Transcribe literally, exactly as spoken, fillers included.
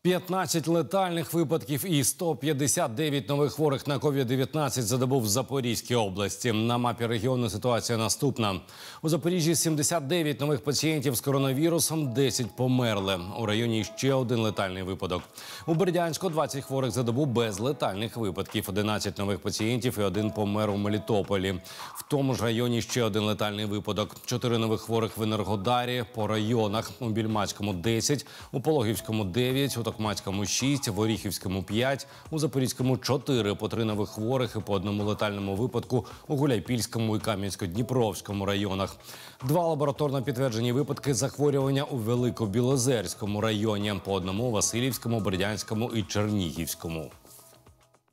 п'ятнадцять летальних випадків і сто п'ятдесят дев'ять нових хворих на ковід дев'ятнадцять за добу в Запорізькій області. На мапі регіону ситуація наступна. У Запоріжжі сімдесят дев'ять нових пацієнтів з коронавірусом, десять померли. У районі ще один летальний випадок. У Бердянську двадцять хворих за добу без летальних випадків, одинадцять нових пацієнтів і один помер у Мелітополі. В тому ж районі ще один летальний випадок. Чотири нових хворих в Енергодарі. По районах: у Більмацькому десять, у Пологівському дев'ять, у Токмацькому шість, в Оріхівському п'ять, у Запорізькому чотири, по три нових хворих і по одному летальному випадку у Гуляйпільському і Кам'янсько-Дніпровському районах. Два лабораторно підтверджені випадки захворювання у Великобілозерському районі, по одному у Василівському, Бердянському і Чернігівському.